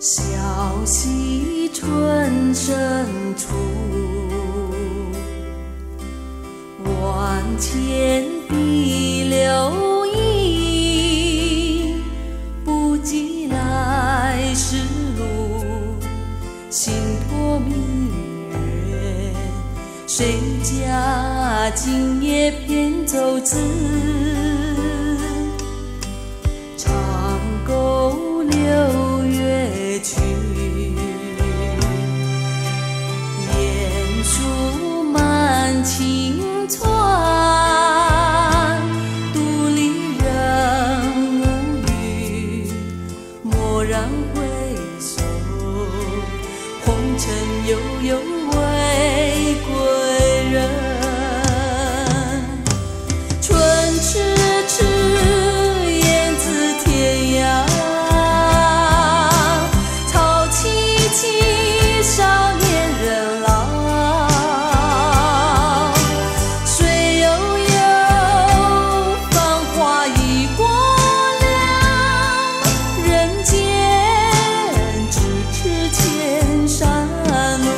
小溪春深处，万千碧流溢，不及来时路，心托明月，谁家今夜偏舟子？长沟流月去，雁书满青川，独立人无语，蓦然回首，红尘悠悠为归人。春迟迟，雁自天涯，潮起起，少年人老。水悠悠，繁华已过了，人间咫尺千山路。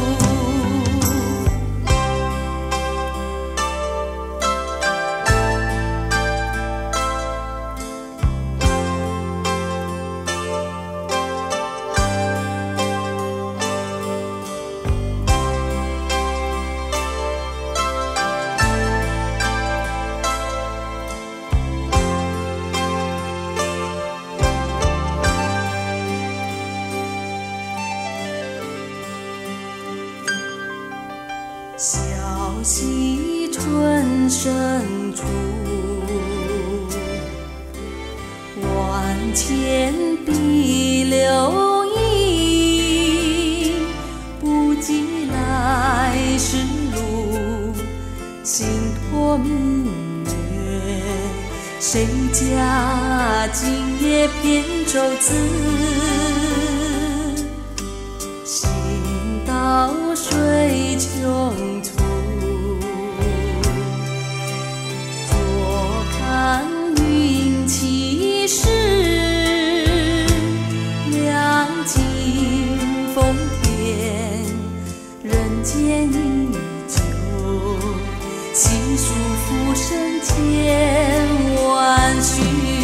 小溪春深处，万千碧流溢，不及来时路，心托明月，谁家今夜扁舟子？行到水穷处，坐看云起时，两尽风天，人间依旧，细数浮生千万绪。